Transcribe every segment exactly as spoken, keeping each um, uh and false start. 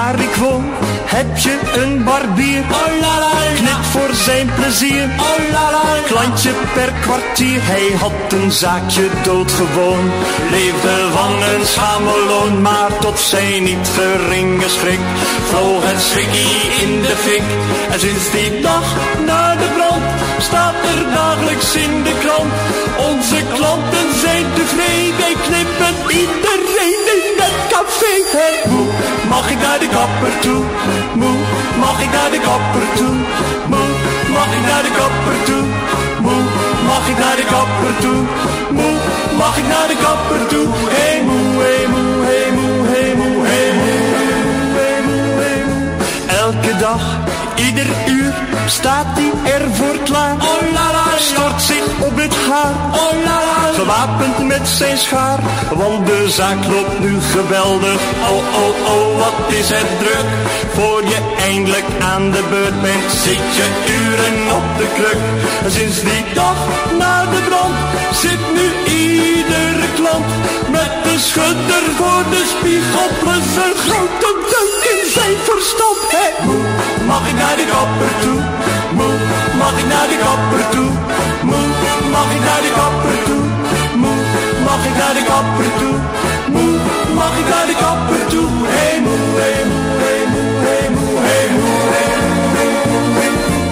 waar ik woon heb je een barbier. Oh la la, knip voor zijn plezier. Oh la la, klantje per kwartier. Hij had een zaakje doodgewoon, leefde van een schameloon, maar tot zijn niet geringe schrik vloog het schrikkie in de fik. En sinds die dag na de brand staat er dagelijks in de krant: onze klanten zijn tevreden, knippen iedereen in het café. Hey, moe, mag ik naar de kapper toe? Moe, mag ik naar de kapper toe? Moe, mag ik naar de kapper toe? Moe, mag ik naar de kapper toe? Moe, mag ik naar de kapper toe? Hey moe, hey moe, hey moe, hey moe, hey moe, hey moe, hey moe. Elke dag, ieder uur staat hij ervoor klaar. Oh la la, stort zich op het haar. Oh la la, gewapend met zijn schaar, want de zaak loopt nu geweldig. Oh oh oh, wat is het druk. Voor je eindelijk aan de beurt bent, zit je uren op de kruk. Sinds die dag na de brand zit nu iedere klant met de schudder voor de spiegel plus een grote deuk in zijn verstand. Hey, moe, mag ik naar de kapper toe? Moe, mag ik naar de kapper toe? Moe, mag ik naar de kapper toe? Moe, mag ik naar de kapper toe? Moe, mag ik naar de kapper toe? Hey moe, hey moe, hey moe, hey moe, hey moe, hey moe.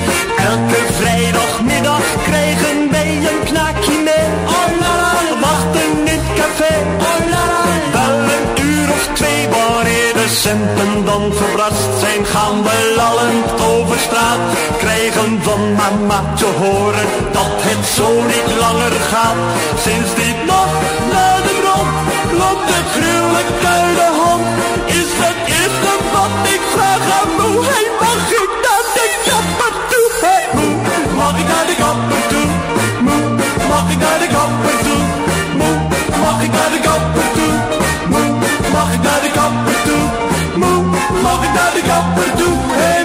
Elke vrijdagmiddag krijgen wij een knaakje mee. Oh la la, wachten in het café. Oh la la, wel een uur of twee, wanneer de centen dan verbrast zijn, gaan we lallend over straat. Krijgen van mama te horen dat het zo niet langer gaat. Sinds die dag na de brand loopt het gruwelijk uit de hand. Is het eerste wat ik vraag aan moe: hey, mag ik naar de kapper toe? Hey moe, mag ik naar de kapper toe? Moe, mag ik naar de kapper toe? Moe, mag ik naar de kapper toe? Moe, mag ik naar de kapper toe? Moe, mag ik naar de kapper toe? Hey.